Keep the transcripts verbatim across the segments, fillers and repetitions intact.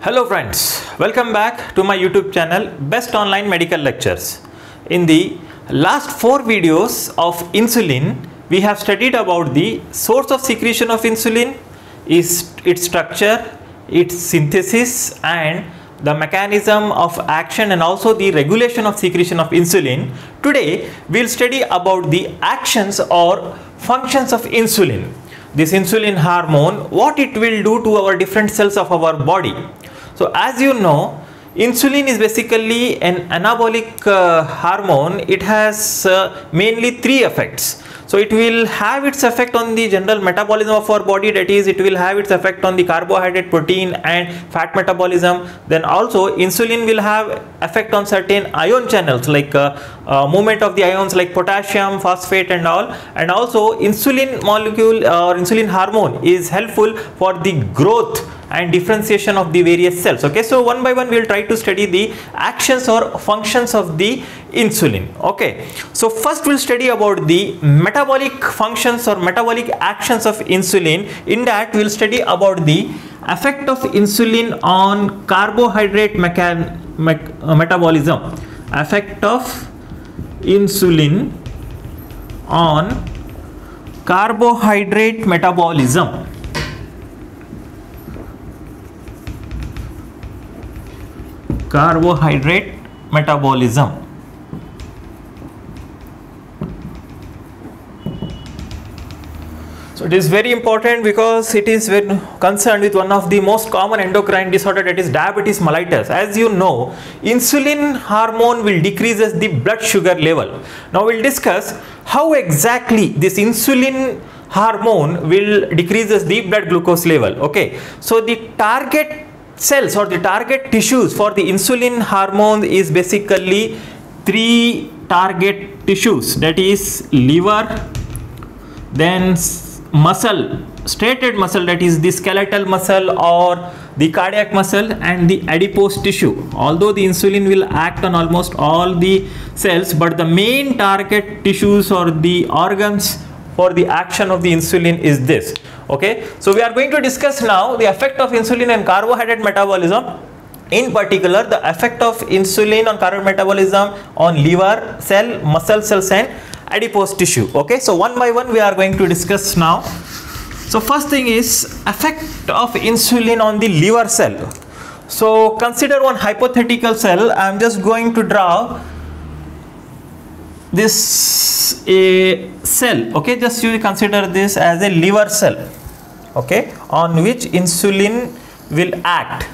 Hello friends, welcome back to my YouTube channel Best Online Medical Lectures. In the last four videos of insulin, we have studied about the source of secretion of insulin, is its structure, its synthesis and the mechanism of action and also the regulation of secretion of insulin. Today we will study about the actions or functions of insulin. This insulin hormone, what it will do to our different cells of our body. So as you know, insulin is basically an anabolic uh, hormone. It has uh, mainly three effects. So it will have its effect on the general metabolism of our body, that is it will have its effect on the carbohydrate, protein and fat metabolism. Then also insulin will have effect on certain ion channels like uh, uh, movement of the ions like potassium, phosphate and all. And also insulin molecule uh, or insulin hormone is helpful for the growth and differentiation of the various cells. Okay, so one by one we will try to study the actions or functions of the insulin. Okay, so first we will study about the metabolic functions or metabolic actions of insulin. In that we will study about the effect of insulin on carbohydrate mechan me uh, metabolism. Effect of insulin on carbohydrate metabolism. Carbohydrate metabolism. So it is very important because it is very concerned with one of the most common endocrine disorder, that is diabetes mellitus. As you know, insulin hormone will decreases the blood sugar level. Now we will discuss how exactly this insulin hormone will decreases the blood glucose level. Okay, so the target cells or the target tissues for the insulin hormone is basically three target tissues, that is liver, then muscle, striated muscle, that is the skeletal muscle or the cardiac muscle, and the adipose tissue. Although the insulin will act on almost all the cells, but the main target tissues or the organs for the action of the insulin is this. Okay, so we are going to discuss now the effect of insulin and carbohydrate metabolism. In particular, the effect of insulin on carbohydrate metabolism on liver cell, muscle cells and adipose tissue. Okay, so one by one we are going to discuss now. So first thing is effect of insulin on the liver cell. So consider one hypothetical cell. I am just going to draw this a cell. Okay, just you consider this as a liver cell, okay, on which insulin will act.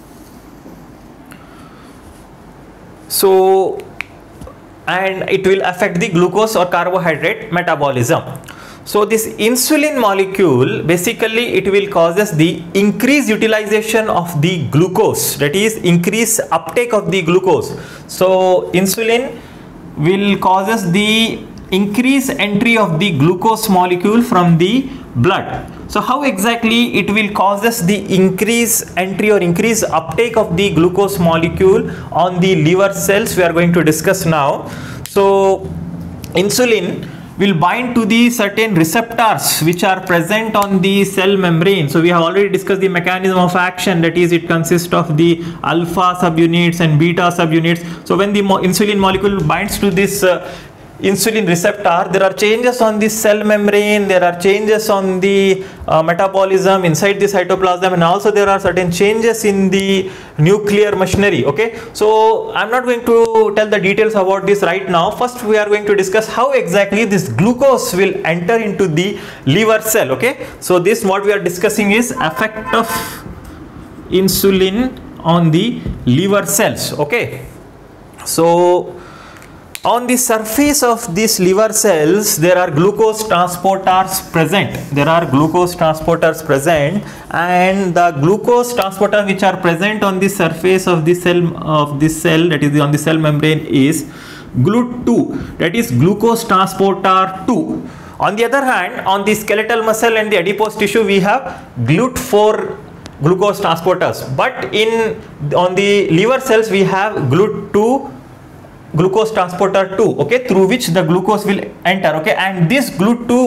So and it will affect the glucose or carbohydrate metabolism. So this insulin molecule basically it will causes the increased utilization of the glucose, that is increase uptake of the glucose. So insulin will causes the increase entry of the glucose molecule from the blood. So how exactly it will causes the increase entry or increase uptake of the glucose molecule on the liver cells, we are going to discuss now. So insulin will bind to the certain receptors which are present on the cell membrane. So we have already discussed the mechanism of action, that is it consists of the alpha subunits and beta subunits. So when the mo insulin molecule binds to this uh, insulin receptor, there are changes on the cell membrane, there are changes on the uh, metabolism inside the cytoplasm, and also there are certain changes in the nuclear machinery. Okay, so I'm not going to tell the details about this right now. First we are going to discuss how exactly this glucose will enter into the liver cell. Okay, so this what we are discussing is effect of insulin on the liver cells. Okay, so on the surface of these liver cells there are glucose transporters present. There are glucose transporters present, and the glucose transporters which are present on the surface of the cell of this cell, that is on the cell membrane, is G L U T two, that is glucose transporter two. On the other hand, on the skeletal muscle and the adipose tissue we have G L U T four glucose transporters, but in on the liver cells we have G L U T two glucose transporter two, okay, through which the glucose will enter. Okay, and this G L U T two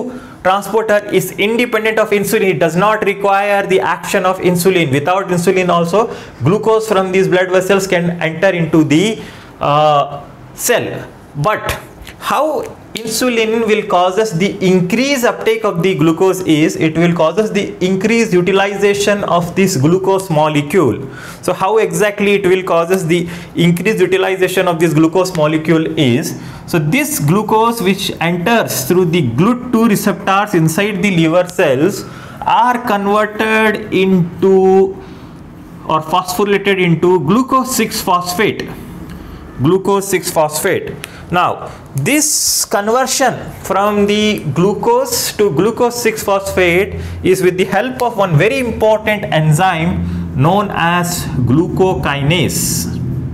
transporter is independent of insulin. It does not require the action of insulin. Without insulin also, glucose from these blood vessels can enter into the uh, cell. But how insulin will cause us the increased uptake of the glucose is, it will cause us the increased utilization of this glucose molecule. So how exactly it will cause us the increased utilization of this glucose molecule is, so this glucose which enters through the G L U T two receptors inside the liver cells are converted into or phosphorylated into glucose six phosphate. Glucose six phosphate. Now this conversion from the glucose to glucose six phosphate is with the help of one very important enzyme known as glucokinase.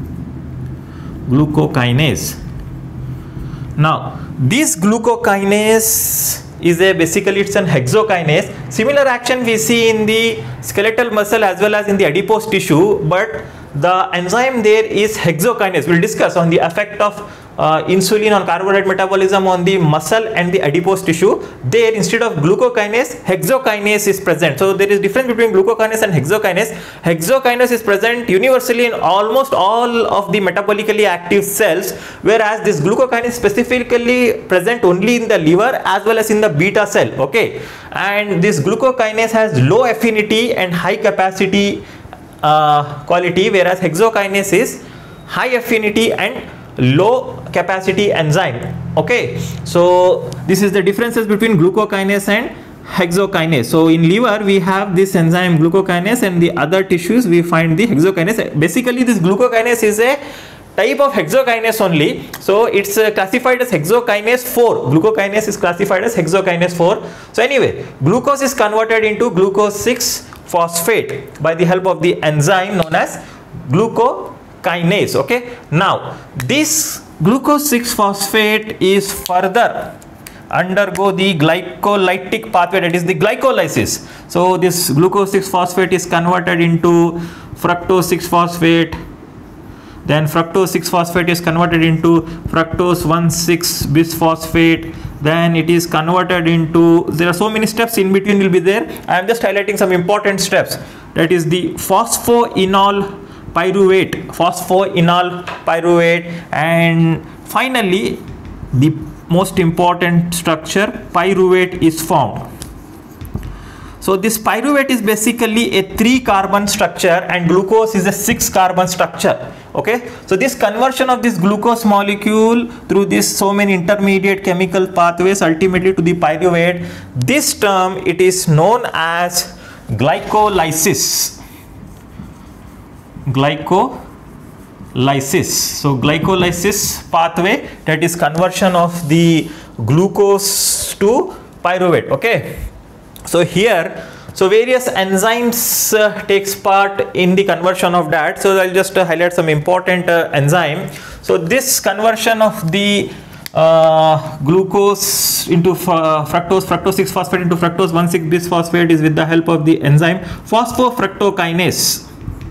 Glucokinase. Now this glucokinase is a basically it's an hexokinase. Similar action we see in the skeletal muscle as well as in the adipose tissue, but the enzyme there is hexokinase. We'll discuss on the effect of uh, insulin on carbohydrate metabolism on the muscle and the adipose tissue. There, instead of glucokinase, hexokinase is present. So there is difference between glucokinase and hexokinase. Hexokinase is present universally in almost all of the metabolically active cells, whereas this glucokinase specifically present only in the liver as well as in the beta cell. Okay, and this glucokinase has low affinity and high capacity Uh, quality, whereas hexokinase is high affinity and low capacity enzyme. Okay, so this is the differences between glucokinase and hexokinase. So in liver we have this enzyme glucokinase, and the other tissues we find the hexokinase. Basically this glucokinase is a type of hexokinase only, so it's uh, classified as hexokinase four. Glucokinase is classified as hexokinase four. So anyway, glucose is converted into glucose six phosphate by the help of the enzyme known as glucokinase. Okay, now this glucose six phosphate is further undergo the glycolytic pathway, that is the glycolysis. So this glucose six phosphate is converted into fructose six phosphate, then fructose six phosphate is converted into fructose one six bisphosphate, then it is converted into, there are so many steps in between will be there. I am just highlighting some important steps, that is the phosphoenol pyruvate, phosphoenol pyruvate, and finally the most important structure, pyruvate, is formed. So this pyruvate is basically a three carbon structure and glucose is a six carbon structure. Okay, so this conversion of this glucose molecule through this so many intermediate chemical pathways ultimately to the pyruvate, this term it is known as glycolysis. Glycolysis. So glycolysis pathway, that is conversion of the glucose to pyruvate. Okay, so here, so various enzymes uh, takes part in the conversion of that. So I'll just uh, highlight some important uh, enzyme. So this conversion of the uh, glucose into uh, fructose, fructose six phosphate into fructose one six bisphosphate is with the help of the enzyme phosphofructokinase.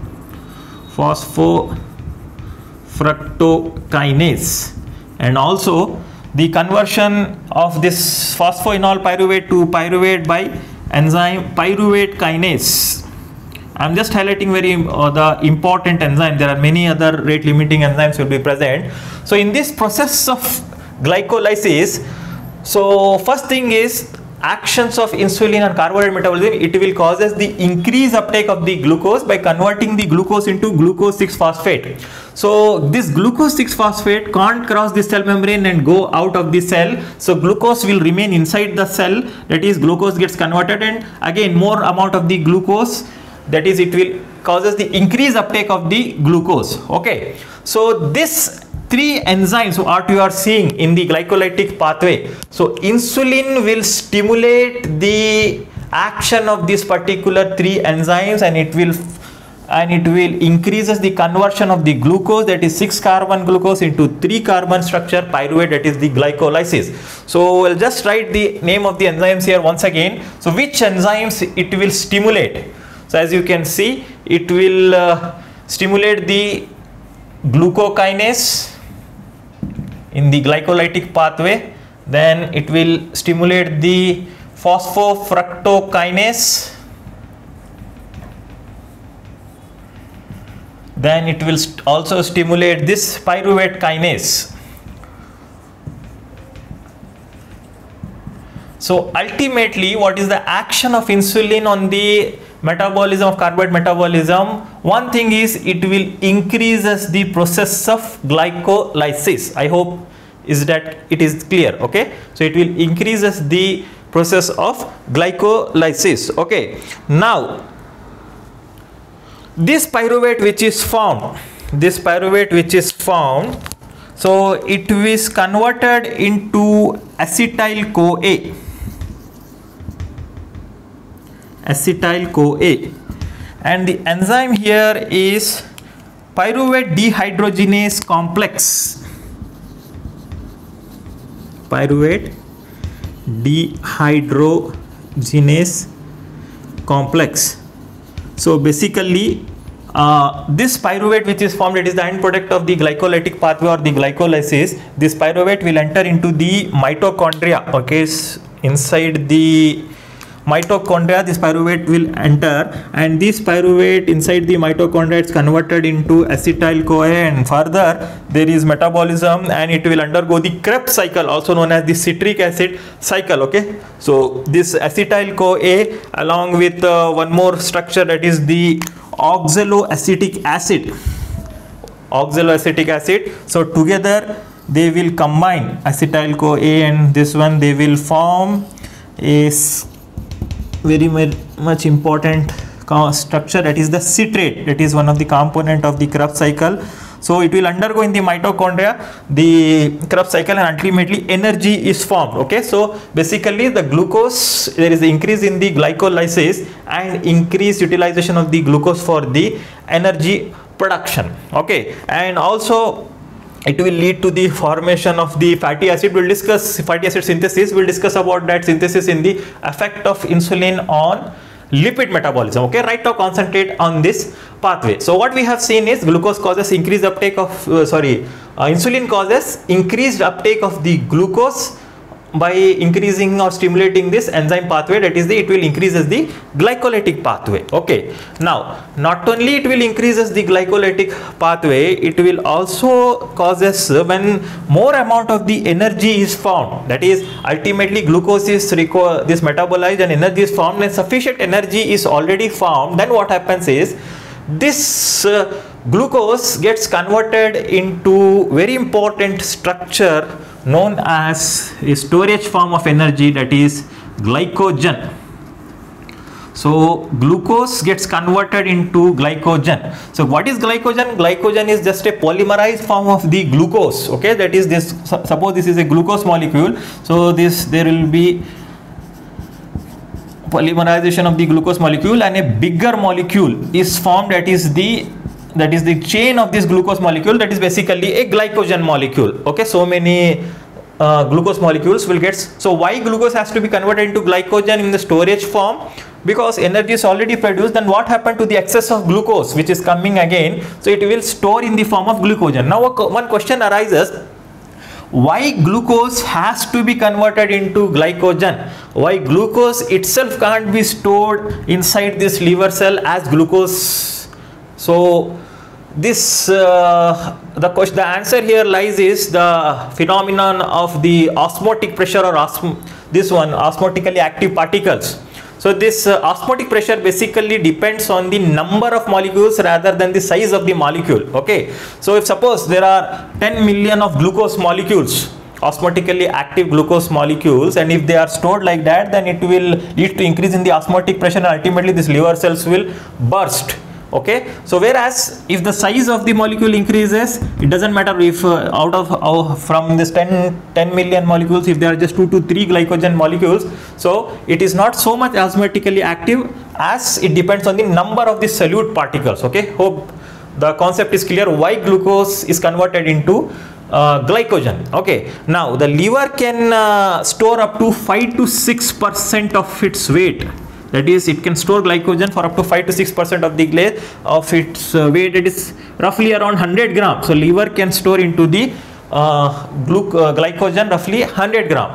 Phosphofructokinase, and also the conversion of this phosphoenol pyruvate to pyruvate by enzyme pyruvate kinase. I am just highlighting very uh, the important enzyme. There are many other rate limiting enzymes will be present. So in this process of glycolysis, so first thing is actions of insulin and carbohydrate metabolism. It will causes the increased uptake of the glucose by converting the glucose into glucose six phosphate. So this glucose six phosphate can't cross the cell membrane and go out of the cell. So glucose will remain inside the cell, that is glucose gets converted, and again more amount of the glucose, that is it will causes the increased uptake of the glucose. Okay, so this three enzymes what you are seeing in the glycolytic pathway. So insulin will stimulate the action of this particular three enzymes, and it will and it will increases the conversion of the glucose, that is six carbon glucose, into three carbon structure pyruvate, that is the glycolysis. So we'll just write the name of the enzymes here once again. So which enzymes it will stimulate? So as you can see, it will uh, stimulate the glucokinase in the glycolytic pathway, then it will stimulate the phosphofructokinase, then it will st also stimulate this pyruvate kinase. So ultimately, what is the action of insulin on the metabolism of carbohydrate metabolism? One thing is it will increases the process of glycolysis. I hope is that it is clear. Okay, so it will increases the process of glycolysis. Okay, now this pyruvate which is formed, this pyruvate which is formed, so it is converted into acetyl CoA. Acetyl CoA, and the enzyme here is pyruvate dehydrogenase complex. Pyruvate dehydrogenase complex. So basically, uh, this pyruvate which is formed, it is the end product of the glycolytic pathway or the glycolysis. This pyruvate will enter into the mitochondria. Okay, inside the mitochondria, this pyruvate will enter, and this pyruvate inside the mitochondria is converted into acetyl CoA, and further there is metabolism and it will undergo the Krebs cycle, also known as the citric acid cycle. Okay, so this acetyl CoA along with uh, one more structure, that is the oxaloacetic acid, oxaloacetic acid. So together they will combine, acetyl CoA and this one, they will form a very much important structure, that is the citrate. That is one of the component of the Krebs cycle. So it will undergo in the mitochondria the Krebs cycle, and ultimately energy is formed. Okay, so basically the glucose, there is the increase in the glycolysis and increased utilization of the glucose for the energy production. Okay, and also it will lead to the formation of the fatty acid. We'll discuss fatty acid synthesis. We'll discuss about that synthesis in the effect of insulin on lipid metabolism. Okay, right now concentrate on this pathway. So what we have seen is glucose causes increased uptake of uh, sorry uh, insulin causes increased uptake of the glucose by increasing or stimulating this enzyme pathway, that is the, it will increases the glycolytic pathway. Okay, now not only it will increases the glycolytic pathway, it will also causes when more amount of the energy is formed, that is ultimately glucose is required, this metabolized and energy is formed, and sufficient energy is already formed, then what happens is this uh, glucose gets converted into very important structure known as a storage form of energy, that is glycogen. So glucose gets converted into glycogen. So what is glycogen? Glycogen is just a polymerized form of the glucose. Okay, that is this, suppose this is a glucose molecule, so this there will be polymerization of the glucose molecule and a bigger molecule is formed, that is the that is the chain of this glucose molecule, that is basically a glycogen molecule. Okay, so many uh, glucose molecules will get, so why glucose has to be converted into glycogen in the storage form? Because energy is already produced, then what happened to the excess of glucose which is coming again? So it will store in the form of glycogen. Now one question arises, why glucose has to be converted into glycogen? Why glucose itself can't be stored inside this liver cell as glucose? So this uh, the question, the answer here lies is the phenomenon of the osmotic pressure, or osm this one osmotically active particles. So this uh, osmotic pressure basically depends on the number of molecules rather than the size of the molecule. Okay, so if suppose there are ten million of glucose molecules, osmotically active glucose molecules, and if they are stored like that, then it will lead to increase in the osmotic pressure and ultimately these liver cells will burst. Okay, so whereas if the size of the molecule increases, it doesn't matter if uh, out of uh, from this ten million molecules, if there are just two to three glycogen molecules, so it is not so much osmotically active, as it depends on the number of the solute particles. Okay, hope the concept is clear why glucose is converted into uh, glycogen. Okay, now the liver can uh, store up to five to six percent of its weight. That is, it can store glycogen for up to five to six percent of the glaze of its uh, weight. It is roughly around one hundred grams. So liver can store into the uh, glu uh, glycogen roughly one hundred gram.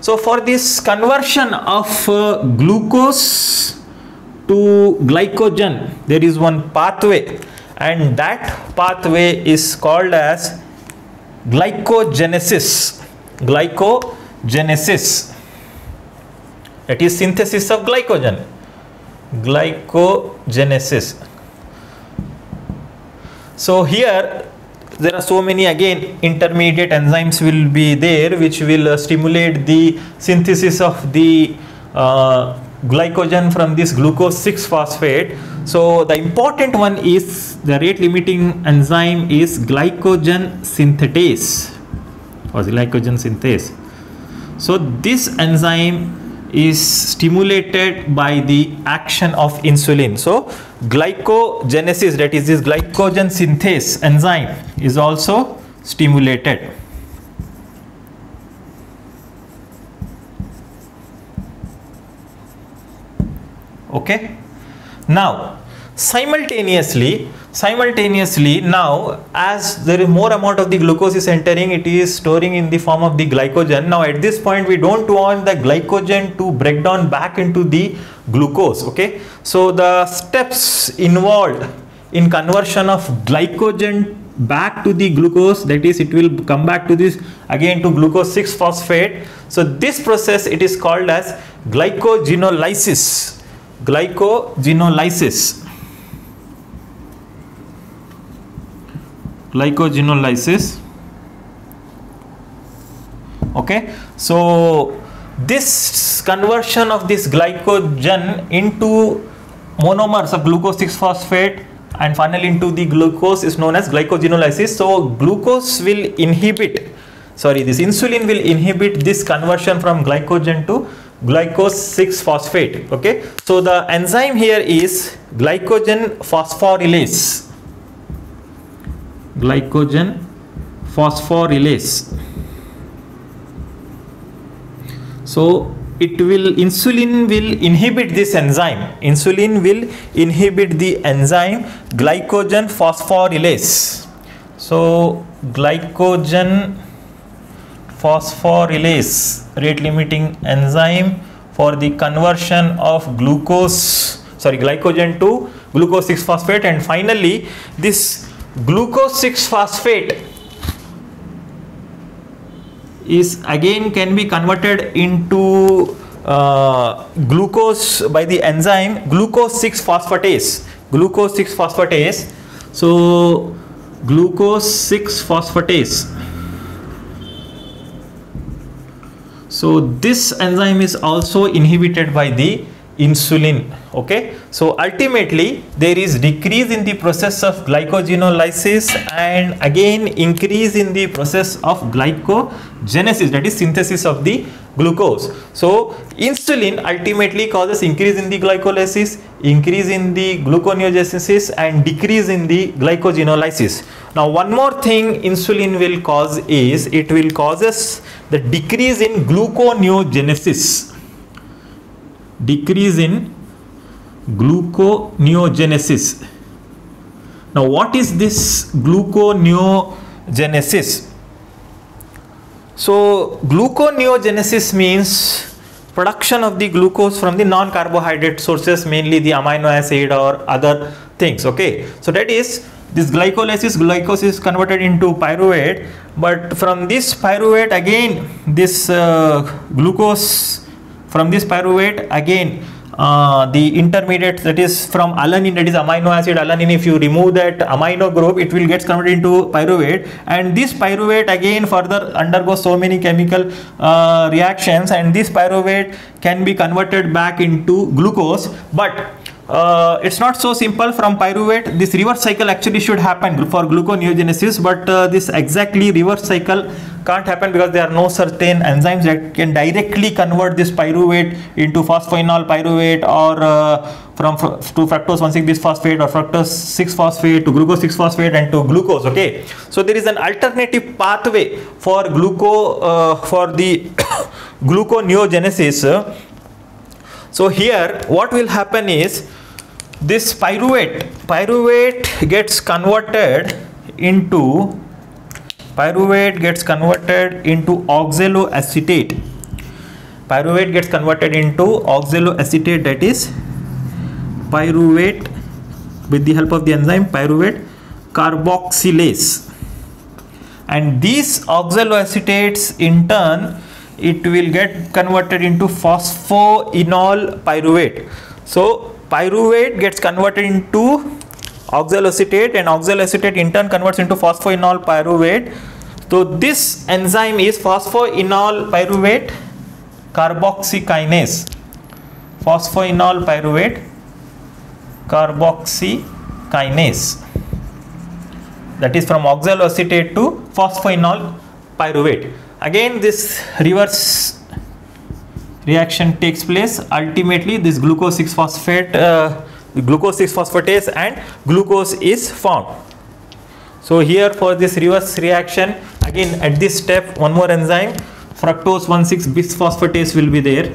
So for this conversion of uh, glucose to glycogen, there is one pathway, and that pathway is called as glycogenesis. Glycogenesis, that is synthesis of glycogen. Glycogenesis. So here there are so many, again, intermediate enzymes will be there which will uh, stimulate the synthesis of the uh, glycogen from this glucose six phosphate. So the important one is the rate limiting enzyme is glycogen synthetase or the glycogen synthase. So this enzyme is stimulated by the action of insulin. So glycogenesis, that is this glycogen synthase enzyme, is also stimulated. Okay. Now simultaneously simultaneously now, as there is more amount of the glucose is entering, it is storing in the form of the glycogen. Now at this point we don't want the glycogen to break down back into the glucose. Okay, so the steps involved in conversion of glycogen back to the glucose, that is, it will come back to this again to glucose six phosphate. So this process, it is called as glycogenolysis. Glycogenolysis. Glycogenolysis. Okay, so this conversion of this glycogen into monomers of glucose six phosphate and finally into the glucose is known as glycogenolysis. So glucose will inhibit, sorry, this insulin will inhibit this conversion from glycogen to glucose six phosphate. Okay, so the enzyme here is glycogen phosphorylase. Glycogen phosphorylase. So it will, insulin will inhibit this enzyme. Insulin will inhibit the enzyme glycogen phosphorylase. So glycogen phosphorylase, rate limiting enzyme for the conversion of glucose, sorry, glycogen to glucose six phosphate, and finally this glucose six phosphate is again can be converted into uh, glucose by the enzyme glucose six phosphatase. Glucose six phosphatase. So glucose six phosphatase. So this enzyme is also inhibited by the insulin. Okay, so ultimately there is decrease in the process of glycogenolysis and again increase in the process of glycogenesis, that is synthesis of the glucose. So insulin ultimately causes increase in the glycolysis, increase in the gluconeogenesis and decrease in the glycogenolysis. Now one more thing insulin will cause is it will causes the decrease in gluconeogenesis. Decrease in gluconeogenesis. Now what is this gluconeogenesis? So gluconeogenesis means production of the glucose from the non-carbohydrate sources, mainly the amino acid or other things. Okay, so that is this glycolysis, glucose is converted into pyruvate, but from this pyruvate again this uh, glucose, from this pyruvate again uh, the intermediate, that is from alanine, that is amino acid alanine, if you remove that amino group it will get converted into pyruvate, and this pyruvate again further undergoes so many chemical uh, reactions and this pyruvate can be converted back into glucose. But Uh, it's not so simple. From pyruvate this reverse cycle actually should happen for gluconeogenesis, but uh, this exactly reverse cycle can't happen because there are no certain enzymes that can directly convert this pyruvate into phosphoenol pyruvate or uh, from to fructose one six bisphosphate or fructose six phosphate to glucose six phosphate and to glucose. Okay, so there is an alternative pathway for gluco uh, for the gluconeogenesis. So here what will happen is this pyruvate pyruvate gets converted into pyruvate gets converted into oxaloacetate, pyruvate gets converted into oxaloacetate, that is pyruvate, with the help of the enzyme pyruvate carboxylase. And these oxaloacetates in turn, it will get converted into phosphoenol pyruvate. So pyruvate gets converted into oxaloacetate, and oxaloacetate in turn converts into phosphoenol pyruvate. So this enzyme is phosphoenol pyruvate carboxykinase. Phosphoenol pyruvate carboxykinase. That is from oxaloacetate to phosphoenol pyruvate. Again, this reverse reaction takes place. Ultimately, this glucose six phosphate, uh, glucose six phosphatase and glucose is formed. So here for this reverse reaction, again at this step, one more enzyme, fructose one six bisphosphatase will be there.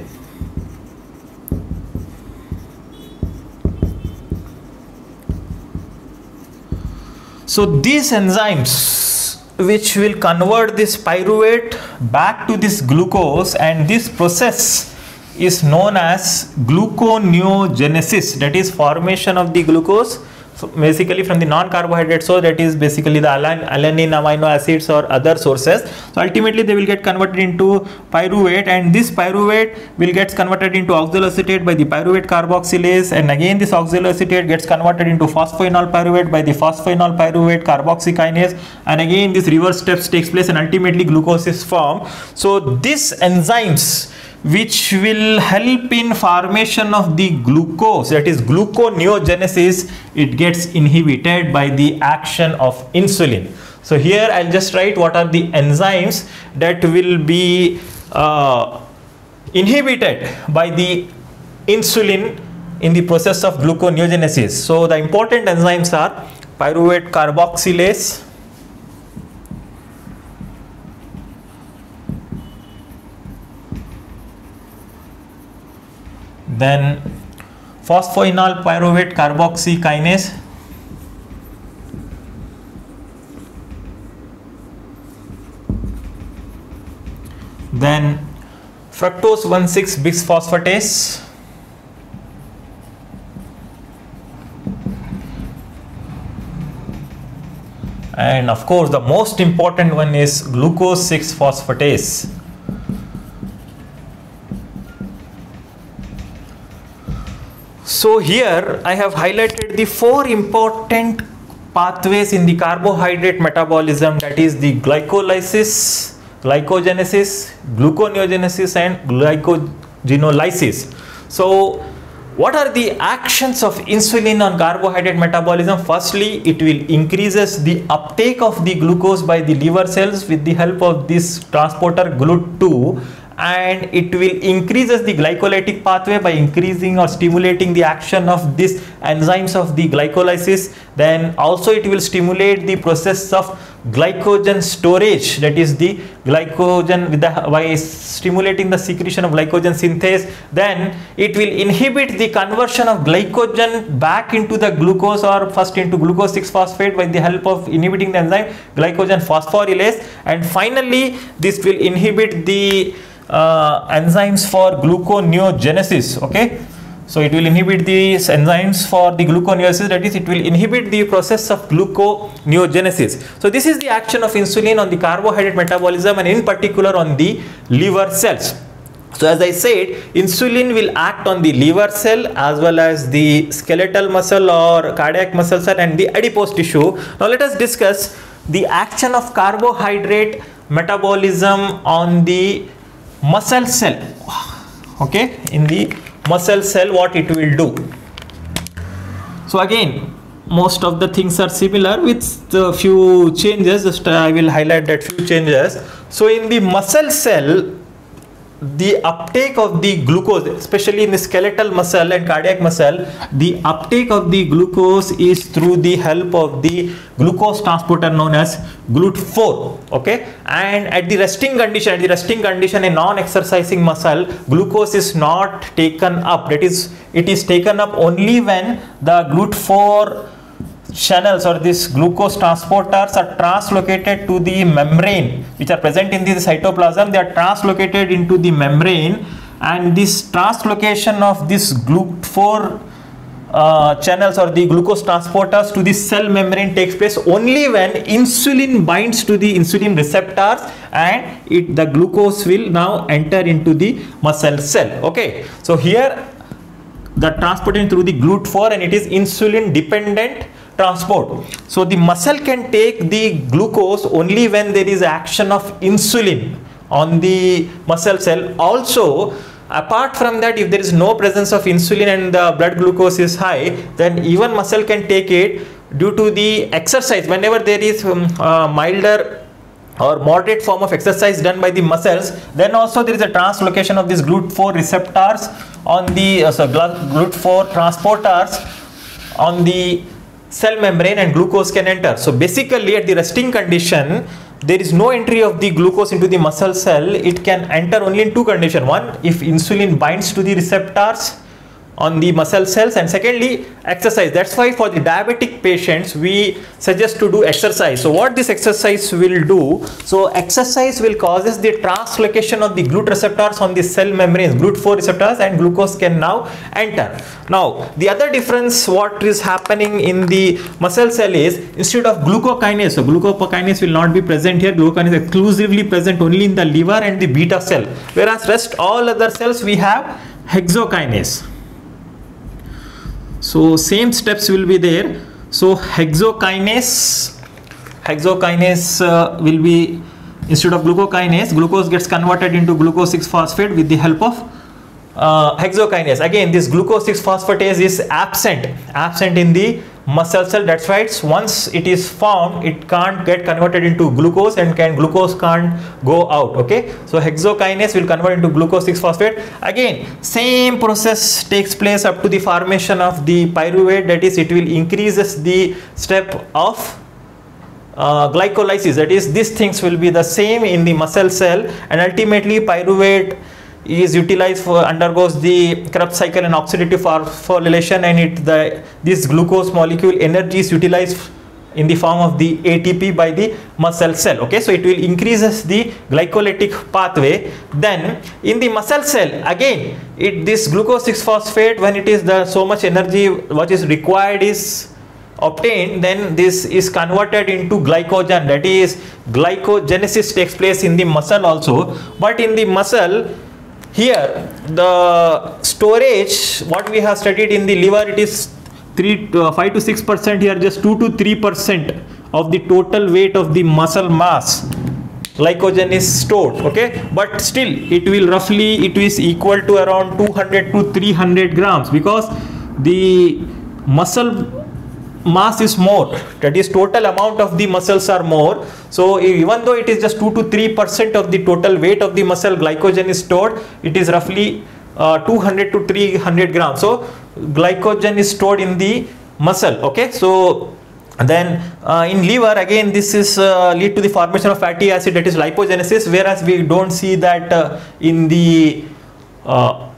So these enzymes which will convert this pyruvate back to this glucose, and this process is known as gluconeogenesis, that is formation of the glucose. So basically from the non-carbohydrate source, that is basically the alanine amino acids or other sources. So ultimately they will get converted into pyruvate, and this pyruvate will get converted into oxaloacetate by the pyruvate carboxylase, and again this oxaloacetate gets converted into phosphoenol pyruvate by the phosphoenol pyruvate carboxykinase, and again this reverse steps takes place and ultimately glucose is formed. So these enzymes which will help in formation of the glucose, that is gluconeogenesis, it gets inhibited by the action of insulin. So here I'll just write what are the enzymes that will be uh, inhibited by the insulin in the process of gluconeogenesis. So the important enzymes are pyruvate carboxylase, then phosphoenol pyruvate carboxykinase, then fructose one six bisphosphatase, and of course the most important one is glucose six phosphatase. So here I have highlighted the four important pathways in the carbohydrate metabolism, that is the glycolysis, glycogenesis, gluconeogenesis and glycogenolysis. So what are the actions of insulin on carbohydrate metabolism? Firstly, it will increases the uptake of the glucose by the liver cells with the help of this transporter G L U T two, and it will increases the glycolytic pathway by increasing or stimulating the action of these enzymes of the glycolysis. Then also it will stimulate the process of glycogen storage, that is the glycogen with the, by stimulating the secretion of glycogen synthase. Then it will inhibit the conversion of glycogen back into the glucose, or first into glucose six phosphate by the help of inhibiting the enzyme glycogen phosphorylase, and finally this will inhibit the uh, enzymes for gluconeogenesis. Okay, so it will inhibit these enzymes for the gluconeogenesis, that is it will inhibit the process of gluconeogenesis. So this is the action of insulin on the carbohydrate metabolism, and in particular on the liver cells. So as I said, insulin will act on the liver cell as well as the skeletal muscle or cardiac muscle cell and the adipose tissue. Now let us discuss the action of carbohydrate metabolism on the muscle cell. Okay, in the muscle cell, what it will do. So again, most of the things are similar with a few changes. Just I will highlight that few changes. So in the muscle cell, the uptake of the glucose, especially in the skeletal muscle and cardiac muscle, the uptake of the glucose is through the help of the glucose transporter known as G L U T four. Okay, and at the resting condition, at the resting condition, a non-exercising muscle, glucose is not taken up. That is, it is taken up only when the G L U T four channels or these glucose transporters are translocated to the membrane which are present in the cytoplasm. They are translocated into the membrane, and this translocation of this G L U T four uh, channels or the glucose transporters to the cell membrane takes place only when insulin binds to the insulin receptors, and it the glucose will now enter into the muscle cell. Okay, so here the transporting through the G L U T four, and it is insulin dependent transport. So the muscle can take the glucose only when there is action of insulin on the muscle cell. Also, apart from that, if there is no presence of insulin and the blood glucose is high, then even muscle can take it due to the exercise. Whenever there is um, uh, milder or moderate form of exercise done by the muscles, then also there is a translocation of these G L U T four receptors on the uh, so G L U T four transporters on the cell membrane, and glucose can enter. So basically at the resting condition, there is no entry of the glucose into the muscle cell. It can enter only in two conditions. One, if insulin binds to the receptors on the muscle cells, and secondly, exercise. That's why for the diabetic patients we suggest to do exercise. So what this exercise will do, so exercise will causes the translocation of the G L U T receptors on the cell membranes, G L U T four receptors, and glucose can now enter. Now the other difference what is happening in the muscle cell is, instead of glucokinase, so glucokinase will not be present here. Glucokinase is exclusively present only in the liver and the beta cell, whereas rest all other cells we have hexokinase. So same steps will be there. So hexokinase, hexokinase uh, will be, instead of glucokinase, glucose gets converted into glucose six phosphate with the help of uh, hexokinase. Again, this glucose six phosphatase is absent, absent in the muscle cell. That's why it's, once it is formed, it can't get converted into glucose, and can glucose can't go out. Okay, so hexokinase will convert into glucose six phosphate. Again, same process takes place up to the formation of the pyruvate. That is, it will increases the step of uh, glycolysis. That is, these things will be the same in the muscle cell, and ultimately pyruvate is utilized for, undergoes the Krebs cycle and oxidative phosphorylation, and it the this glucose molecule energy is utilized in the form of the A T P by the muscle cell. Okay, so it will increases the glycolytic pathway. Then in the muscle cell, again, it this glucose six phosphate, when it is the so much energy what is required is obtained, then this is converted into glycogen. That is, glycogenesis takes place in the muscle also. But in the muscle, here the storage what we have studied in the liver, it is three to five to six percent. Here just two to three percent of the total weight of the muscle mass glycogen is stored. Okay, but still it will roughly it is equal to around two hundred to three hundred grams, because the muscle mass is more, that is total amount of the muscles are more. So even though it is just two to three percent of the total weight of the muscle glycogen is stored, it is roughly uh, two hundred to three hundred grams. So glycogen is stored in the muscle. Okay, so then uh, in liver, again this is uh, lead to the formation of fatty acid, that is lipogenesis, whereas we don't see that uh, in the uh,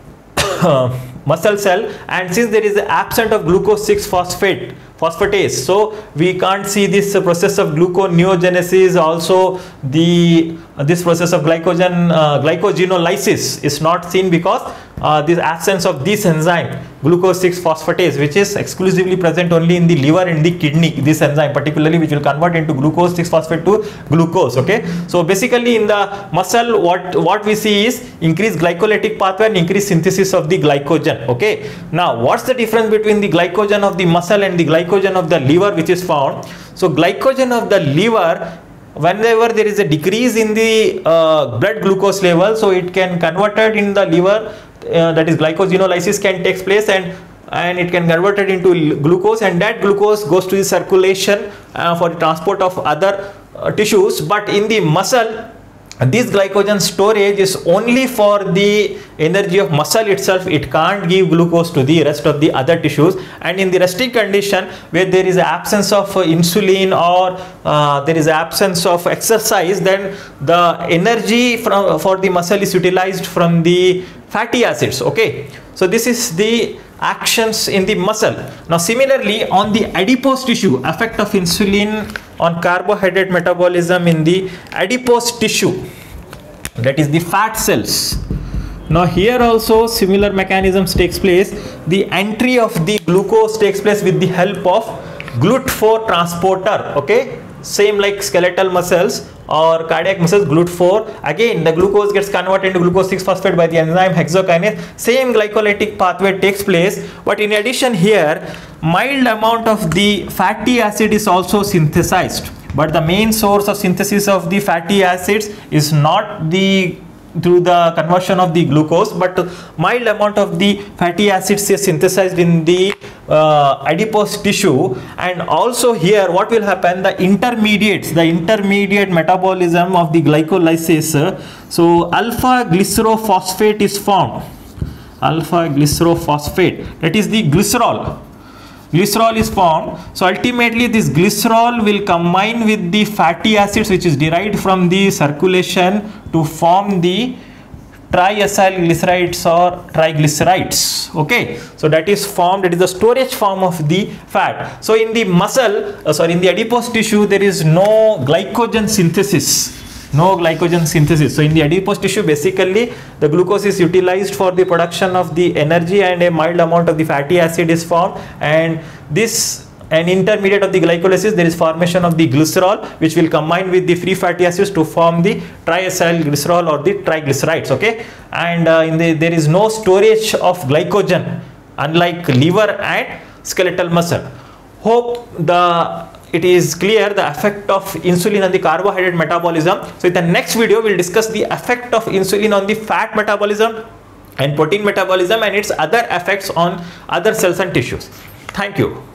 muscle cell. And since there is an absence of glucose six phosphate phosphatase, so we can't see this uh, process of gluconeogenesis. Also the uh, this process of glycogen uh, glycogenolysis is not seen, because uh, this absence of this enzyme glucose six phosphatase, which is exclusively present only in the liver and the kidney, this enzyme particularly, which will convert into glucose six phosphate to glucose. Okay, so basically in the muscle what what we see is increased glycolytic pathway and increased synthesis of the glycogen. Okay, now what's the difference between the glycogen of the muscle and the glycogen of the liver which is found? So glycogen of the liver, whenever there is a decrease in the uh, blood glucose level, so it can converted in the liver, uh, that is glycogenolysis can take place, and and it can convert it into glucose, and that glucose goes to the circulation uh, for the transport of other uh, tissues. But in the muscle, this glycogen storage is only for the energy of muscle itself. It can't give glucose to the rest of the other tissues. And in the resting condition, where there is absence of uh, insulin, or uh, there is absence of exercise, then the energy from for the muscle is utilized from the fatty acids. Okay, so this is the actions in the muscle. Now similarly on the adipose tissue, effect of insulin on carbohydrate metabolism in the adipose tissue, that is the fat cells. Now here also similar mechanisms takes place. The entry of the glucose takes place with the help of GLUT four transporter. Okay, same like skeletal muscles or cardiac muscles, GLUT four. Again, the glucose gets converted into glucose six phosphate by the enzyme hexokinase. Same glycolytic pathway takes place, but in addition here, mild amount of the fatty acid is also synthesized. But the main source of synthesis of the fatty acids is not the through the conversion of the glucose, but mild amount of the fatty acids is synthesized in the uh, adipose tissue. And also here what will happen, the intermediates, the intermediate metabolism of the glycolysis, so alpha glycerophosphate is formed, alpha glycerophosphate, that is the glycerol. Glycerol is formed. So ultimately this glycerol will combine with the fatty acids which is derived from the circulation to form the triacylglycerides or triglycerides. Okay, so that is formed, it is the storage form of the fat. So in the muscle, uh, sorry, in the adipose tissue there is no glycogen synthesis. No glycogen synthesis. So in the adipose tissue, basically the glucose is utilized for the production of the energy, and a mild amount of the fatty acid is formed, and this an intermediate of the glycolysis, there is formation of the glycerol which will combine with the free fatty acids to form the triacylglycerol or the triglycerides. Okay, and uh, in the there is no storage of glycogen unlike liver and skeletal muscle. Hope the it is clear the effect of insulin on the carbohydrate metabolism. So in the next video we will discuss the effect of insulin on the fat metabolism and protein metabolism and its other effects on other cells and tissues. Thank you.